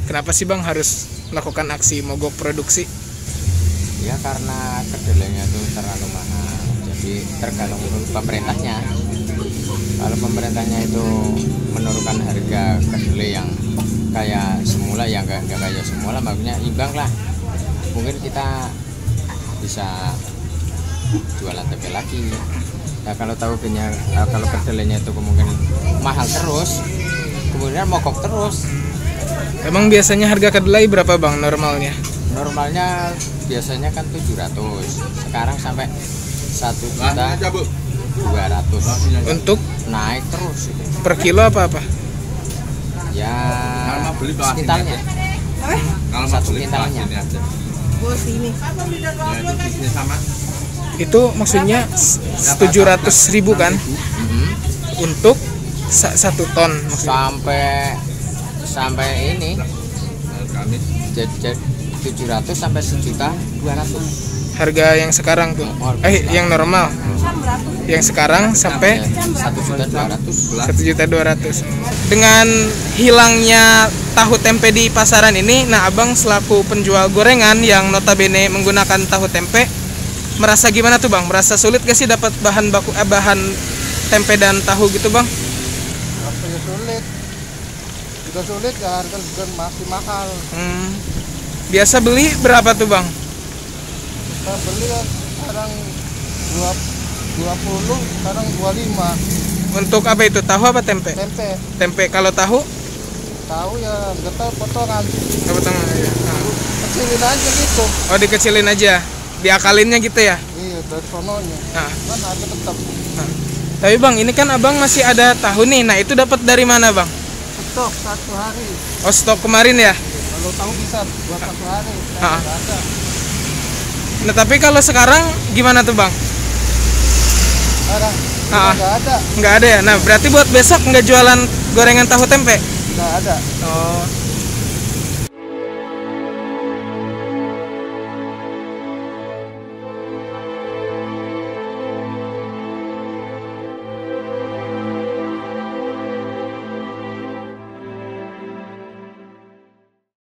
Kenapa sih Bang harus melakukan aksi mogok produksi? Ya karena kedelainya itu terlalu mahal. Jadi tergantung pemerintahnya. Kalau pemerintahnya itu menurunkan harga kedelai yang kayak semula, ya nggak kayak semula, makanya imbang lah. Mungkin kita bisa jualan tempe lagi. Nah kalau kalau kedelainya itu kemungkinan mahal terus, kemudian mogok terus. Emang biasanya harga kedelai berapa Bang normalnya? Normalnya biasanya kan 700, sekarang sampai 1.200.000. Untuk Naik terus itu. per kilo apa-apa? Ya sekitarnya. Satu kintalnya. Itu maksudnya 700.000 kan? Untuk 1 ton maksudnya. Sampai ini jadi 700 sampai 1.200.000. Harga yang sekarang tuh. Yang normal. Yang sekarang sampai 1.200.000. Dengan hilangnya tahu tempe di pasaran ini, nah Abang selaku penjual gorengan yang notabene menggunakan tahu tempe, merasa gimana tuh Bang? Merasa sulit gak sih dapat bahan tempe dan tahu gitu Bang? Rasanya sulit. Juga sulit ya, harga juga masih mahal. Biasa beli berapa tuh Bang? Kita beli ya sekarang 20, sekarang 25. Untuk apa itu? Tahu apa tempe? Tempe. Tempe. Kalau tahu? Tahu ya nggak tahu potongan. Potongan aja. Kecilin aja gitu. Oh dikecilin aja, diakalinnya gitu ya? Iya dari sononya. Nah. Kan harga tetap. Tapi Bang, ini kan Abang masih ada tahu nih. Nah itu dapat dari mana Bang? Stok 1 hari. Oh stok kemarin ya? Kalau tahu bisa buat 1 hari. Nggak ada. Nah tapi kalau sekarang gimana tuh Bang? Sekarang nggak ada. Nggak ada ya? Nah berarti buat besok nggak jualan gorengan tahu tempe? Nggak ada. Oh